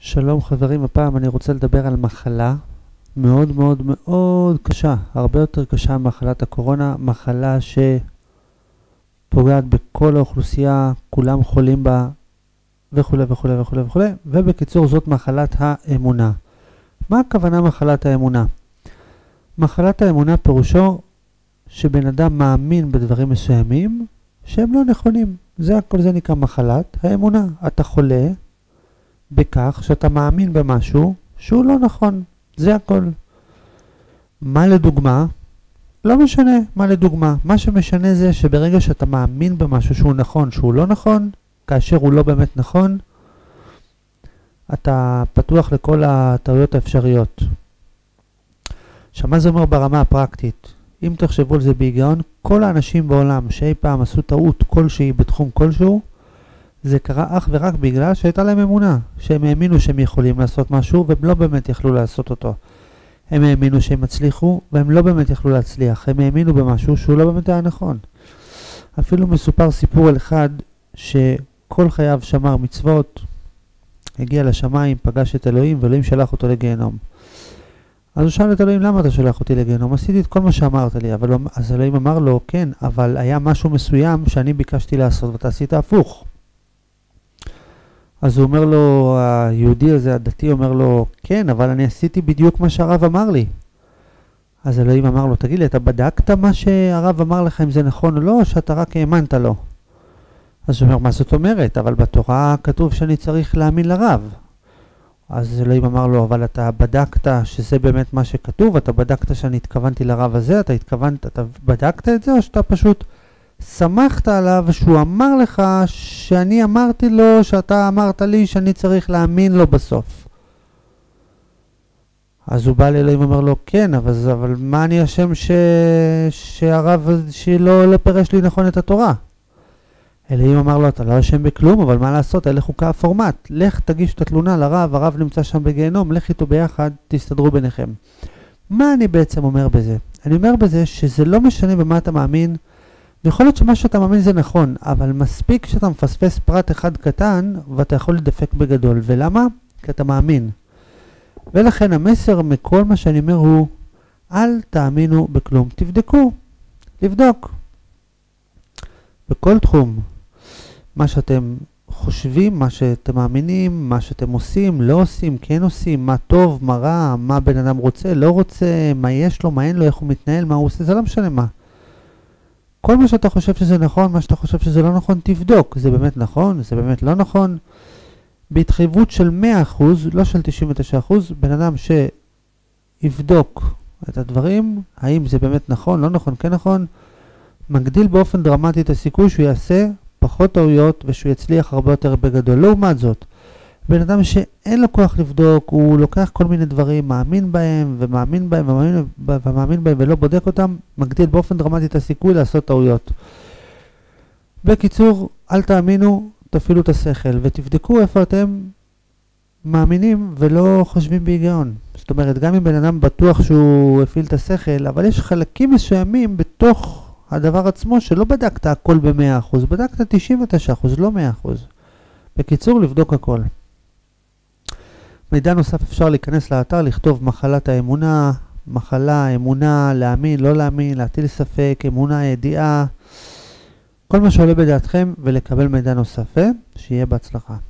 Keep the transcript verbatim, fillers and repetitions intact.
שלום חברים, הפעם אני רוצה לדבר על מחלה מאוד מאוד מאוד קשה, הרבה יותר קשה ממחלת הקורונה, מחלה שפוגעת בכל האוכלוסייה, כולם חולים בה וכו' וכו' וכו' וכו', ובקיצור זאת מחלת האמונה. מה הכוונה מחלת האמונה? מחלת האמונה פירושו שבן אדם מאמין בדברים מסוימים שהם לא נכונים. זה הכל, זה נקרא מחלת האמונה. אתה חולה בכך שאתה מאמין במשהו שהוא לא נכון. זה הכל. מה לדוגמה? לא משנה מה לדוגמה. מה שמשנה זה שברגע שאתה מאמין במשהו שהוא נכון, שהוא לא נכון, כאשר הוא לא באמת נכון, אתה פתוח לכל הטעויות האפשריות. עכשיו, מה זה אומר ברמה הפרקטית? אם תחשבו על זה בהיגיון, כל האנשים בעולם שאי פעם עשו טעות כלשהי בתחום כלשהו, זה קרה אך ורק בגלל שהייתה להם אמונה, שהם האמינו שהם יכולים לעשות משהו והם לא באמת יכלו לעשות אותו. הם האמינו שהם הצליחו והם לא באמת יכלו להצליח. הם האמינו במשהו שהוא לא באמת היה נכון. אפילו מסופר סיפור על אחד שכל חייו שמר מצוות, הגיע לשמיים, פגש את אלוהים ואלוהים שלח אותו לגיהנום. אז הוא שאל את אלוהים, למה אתה שולח אותי לגיהנום? עשיתי את כל מה שאמרת לי. אבל אז אלוהים אמר לו, כן, אבל היה משהו מסוים שאני ביקשתי לעשות ואתה עשית הפוך. אז הוא אומר לו, היהודי הזה, הדתי, אומר לו, כן, אבל אני עשיתי בדיוק מה שהרב אמר לי. אז אלוהים אמר לו, תגיד לי, אתה בדקת מה שהרב אמר לך, אם זה נכון או לא, או שאתה רק האמנת לו? אז הוא אומר, מה זאת אומרת? אבל בתורה כתוב שאני צריך להאמין לרב. אז אלוהים אמר לו, אבל אתה בדקת שזה באמת מה שכתוב, אתה בדקת שאני התכוונתי לרב הזה, אתה התכוונת, אתה בדקת את זה, או שאתה פשוט שמחת עליו שהוא אמר לך שאני אמרתי לו, שאתה אמרת לי שאני צריך להאמין לו בסוף. אז הוא בא לאלוהים ואומר לו, כן, אבל, אבל מה אני אשם ש... שהרב שלא לא פירש לי נכון את התורה? אלוהים אמר לו, אתה לא אשם בכלום, אבל מה לעשות? אלה חוקי הפורמט. לך תגיש את התלונה לרב, הרב נמצא שם בגיהנום, לך איתו ביחד, תסתדרו ביניכם. מה אני בעצם אומר בזה? אני אומר בזה שזה לא משנה במה אתה מאמין, ויכול להיות שמה שאתה מאמין זה נכון, אבל מספיק שאתה מפספס פרט אחד קטן, ואתה יכול לדפק בגדול. ולמה? כי אתה מאמין. ולכן המסר מכל מה שאני אומר הוא, אל תאמינו בכלום. תבדקו, לבדוק. בכל תחום, מה שאתם חושבים, מה שאתם מאמינים, מה שאתם עושים, לא עושים, כן עושים, מה טוב, מה רע, מה בן אדם רוצה, לא רוצה, מה יש לו, מה אין לו, איך הוא מתנהל, מה הוא עושה, זה לא משנה מה. כל מה שאתה חושב שזה נכון, מה שאתה חושב שזה לא נכון, תבדוק. זה באמת נכון, זה באמת לא נכון. בהתחייבות של מאה אחוז, לא של תשעים ותשעה אחוז, בן אדם שיבדוק את הדברים, האם זה באמת נכון, לא נכון, כן נכון, מגדיל באופן דרמטי את הסיכוי שהוא יעשה פחות טעויות ושהוא יצליח הרבה יותר בגדול. לעומת זאת, בן אדם שאין לו כוח לבדוק, הוא לוקח כל מיני דברים, מאמין בהם ומאמין בהם ומאמין, ומאמין בהם ולא בודק אותם, מגדיל באופן דרמטי את הסיכוי לעשות טעויות. בקיצור, אל תאמינו, תפעילו את השכל ותבדקו איפה אתם מאמינים ולא חושבים בהיגיון. זאת אומרת, גם אם בן אדם בטוח שהוא הפעיל את השכל, אבל יש חלקים מסוימים בתוך הדבר עצמו שלא בדקת הכל ב-מאה אחוז, בדקת תשעים ותשעה אחוז, לא מאה אחוז. בקיצור, לבדוק הכל. מידע נוסף אפשר להיכנס לאתר, לכתוב מחלת האמונה, מחלה, אמונה, להאמין, לא להאמין, להטיל ספק, אמונה, ידיעה, כל מה שעולה בדעתכם ולקבל מידע נוסף, שיהיה בהצלחה.